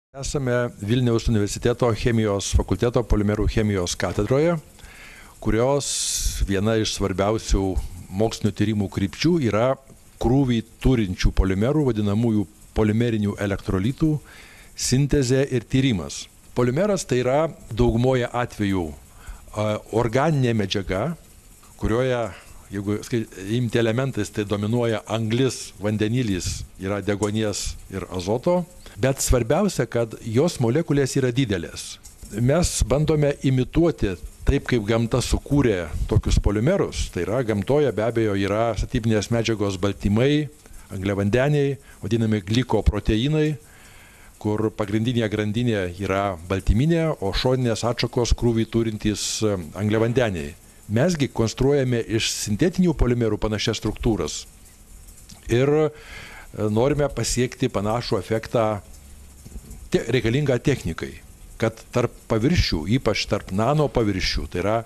Esame Vilniaus universiteto chemijos fakulteto polimerų chemijos katedroje, kurios viena iš svarbiausių mokslinių tyrimų krypčių yra krūvį turinčių polimerų, vadinamųjų polimerinių elektrolitų, sintezė ir tyrimas. Polimeras tai yra daugumoje atvejų organinė medžiaga, kurioje, jeigu imti elementais, tai dominuoja anglis, vandenilis, yra deguonies ir azoto, bet svarbiausia, kad jos molekulės yra didelės. Mes bandome imituoti taip, kaip gamta sukūrė tokius polimerus, tai yra gamtoje be abejo yra statybinės medžiagos baltymai, angliavandeniai, vadinami glikoproteinai, kur pagrindinė grandinė yra baltyminė, o šoninės atšakos krūvį turintys angliavandeniai. Mesgi konstruojame iš sintetinių polimerų panašias struktūras ir norime pasiekti panašų efektą reikalingą technikai, kad tarp paviršių, ypač tarp nano paviršių, tai yra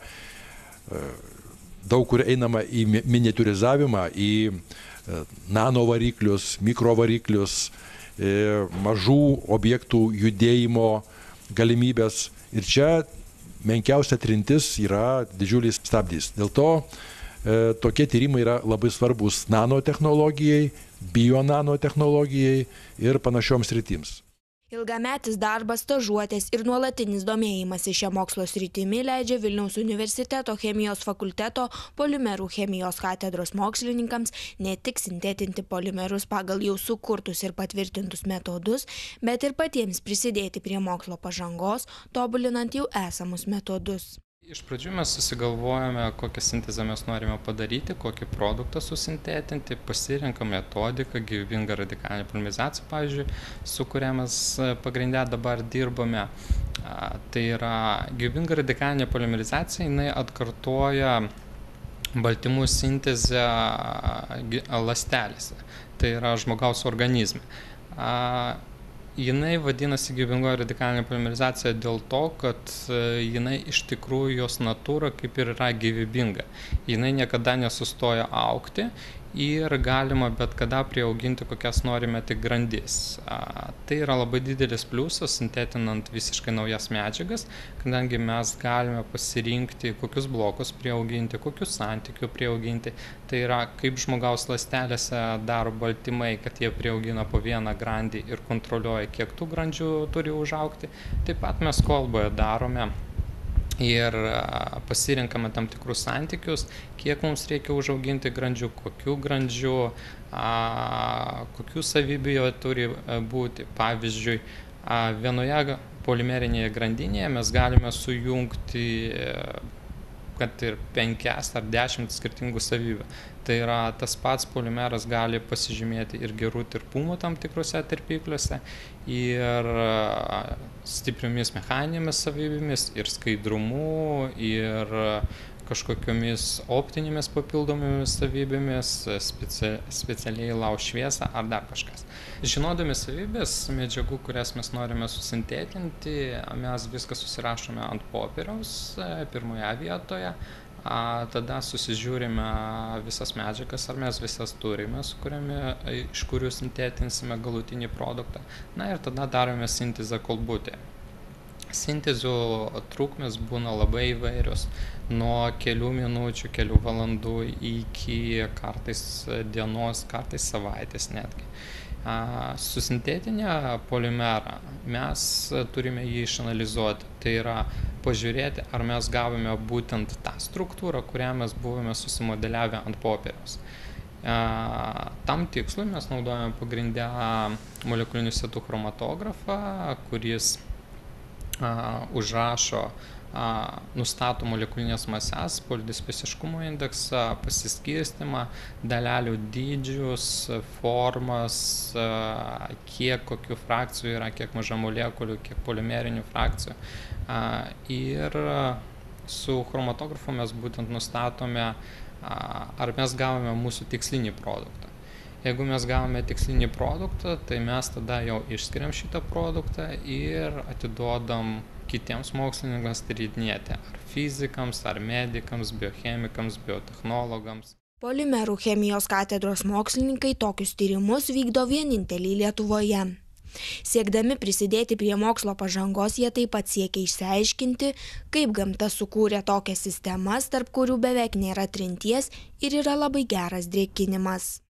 daug kur einama į miniatiūrizavimą, į nano variklius, mikrovariklius, mažų objektų judėjimo galimybės. Ir čia menkiausia trintis yra didžiulis stabdys. Dėl to tokie tyrimai yra labai svarbus nanotechnologijai, bionanotechnologijai ir panašioms sritims. Ilgametis darbas, stažuotės ir nuolatinis domėjimasis šią mokslo sritimi leidžia Vilniaus universiteto chemijos fakulteto polimerų chemijos katedros mokslininkams ne tik sintetinti polimerus pagal jau sukurtus ir patvirtintus metodus, bet ir patiems prisidėti prie mokslo pažangos, tobulinant jau esamus metodus. Iš pradžių mes susigalvojame, kokią sintezę mes norime padaryti, kokį produktą susintetinti, pasirenkam metodiką, gyvybingą radikalinę polimerizaciją, pavyzdžiui, su kuria mes pagrindę dabar dirbame. Tai yra gyvybinga radikalinė polimerizacija, jinai atkartoja baltymų sintezę ląstelėse, tai yra žmogaus organizme. Jinai vadinasi gyvybingoji radikalinė polimerizacija dėl to, kad jinai iš tikrųjų jos natūra kaip ir yra gyvybinga. Jinai niekada nesustoja augti ir galima bet kada priauginti kokias norime tik grandis. Tai yra labai didelis pliusas sintetinant visiškai naujas medžiagas, kadangi mes galime pasirinkti, kokius blokus priauginti, kokius santykių priauginti. Tai yra kaip žmogaus ląstelėse daro baltymai, kad jie priaugina po vieną grandį ir kontroliuoja, kiek tų grandžių turi užaugti. Taip pat mes kolboje darome ir pasirinkame tam tikrus santykius, kiek mums reikia užauginti grandžių, kokių grandžių, kokių savybių jo turi būti. Pavyzdžiui, vienoje polimerinėje grandinėje mes galime sujungti kad ir 5 ar 10 skirtingų savybių. Tai yra tas pats polimeras gali pasižymėti ir gerų tirpumų tam tikrose tirpikliuose, ir stipriomis mechaninėmis savybėmis, ir skaidrumu, ir kažkokiomis optinėmis papildomomis savybėmis, specialiai lauš šviesą ar dar kažkas. Žinodami savybės medžiagų, kurias mes norime susintetinti, mes viską susirašome ant popieriaus pirmoje vietoje, tada susižiūrime visas medžiagas, ar mes visas turime, iš kurių sintetinsime galutinį produktą. Na ir tada darome sintezę kolbutėje. Sintezių trukmės būna labai įvairios, nuo kelių minučių, kelių valandų iki kartais dienos, kartais savaitės netgi. Susintetinę polimerą mes turime jį išanalizuoti, tai yra pažiūrėti, ar mes gavome būtent tą struktūrą, kurią mes buvome susimodeliavę ant popieriaus. Tam tikslui mes naudojame pagrindę molekulinių sietų chromatografą, kuris užrašo, nustato molekulinės mases, polidispesiškumo indeksą, pasiskirstimą, dalelių dydžius, formas, kiek kokių frakcijų yra, kiek maža molekulių, kiek polimerinių frakcijų. Ir su chromatografu mes būtent nustatome, ar mes gavome mūsų tikslinį produktą. Jeigu mes gavome tikslinį produktą, tai mes tada jau išskiriam šitą produktą ir atiduodam kitiems mokslininkams tyrinėti, ar fizikams, ar medikams, biochemikams, biotechnologams. Polimerų chemijos katedros mokslininkai tokius tyrimus vykdo vieninteliai Lietuvoje. Siekdami prisidėti prie mokslo pažangos, jie taip pat siekia išsiaiškinti, kaip gamta sukūrė tokias sistemas, tarp kurių beveik nėra trinties ir yra labai geras drėkinimas.